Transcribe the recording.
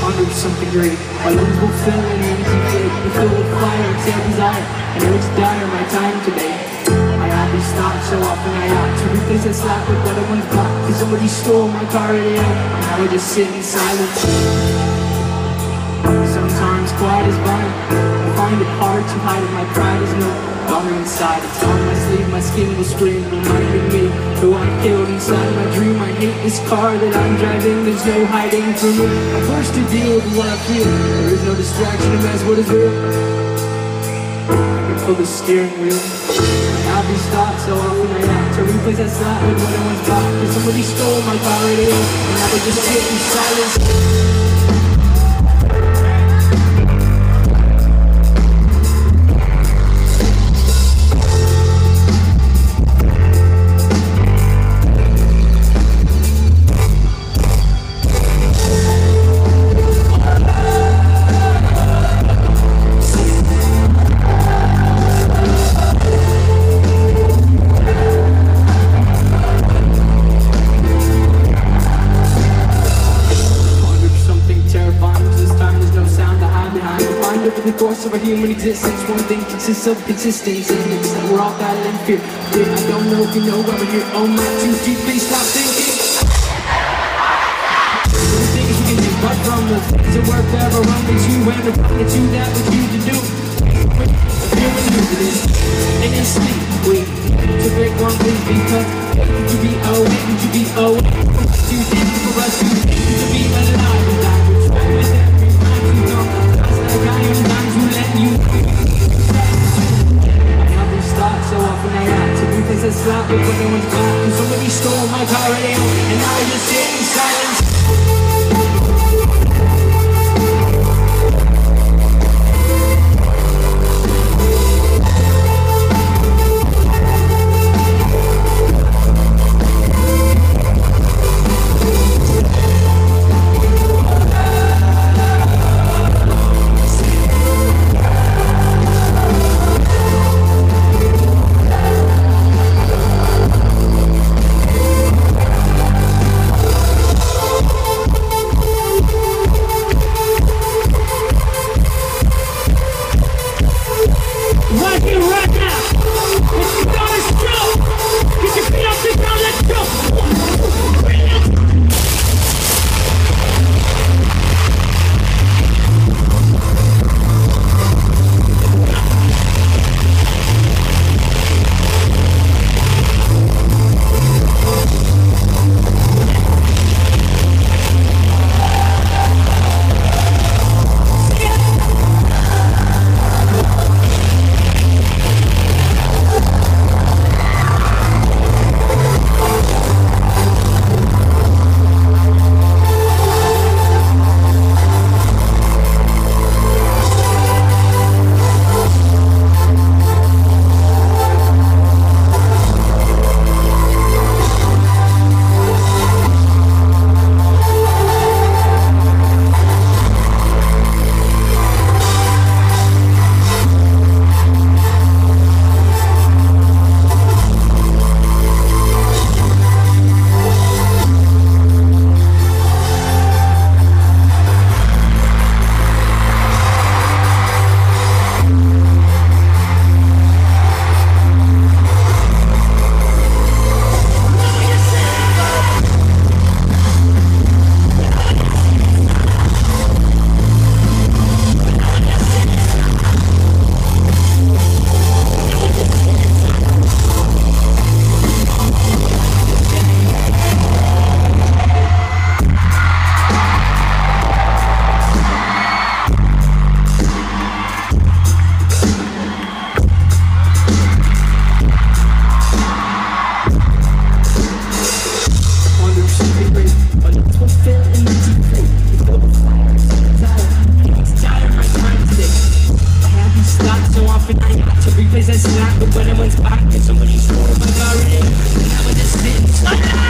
under something great. My lungs will fill in an empty plate. You fill with fire and same desire. I know it's dire my time today. I have these thoughts so often I ought to replace that slap with better one's block. Cause somebody stole my car today, and I would just sit in silence. Sometimes quiet is fine. I find it hard to hide it. My pride is no longer inside. It's on my sleeve, my skin will scream, reminding me who I killed inside my dream. I hate this car that I'm driving, there's no hiding from me. I'm forced to deal with what I feel. There is no distraction, and that's what is real. I can feel the steering wheel. I have these thoughts so often I have to replace that slap with what I once bought. Cause somebody stole my car radio, and I would just sit in silence. The course of our human existence, one thing consists of consistency, and it's that we're all battling fear. Yeah, I don't know if you know why we're here. Oh my, too deep, please stop thinking. The things we can do, but from the things that work ever wrong with you, and the thing that you that was you to do. Feeling new to this, in his sleep, wait, to break one thing because could you be away, could you be away? You did for us, you to be alive, and I would try with every time you know. I am not to let you. I have these thoughts so often I had to replace that slap with what no one's got. And somebody stole my car radio, and now I just sit in silence. Replace that slap, but when it went back, and somebody stole my car in, and I was just sitting.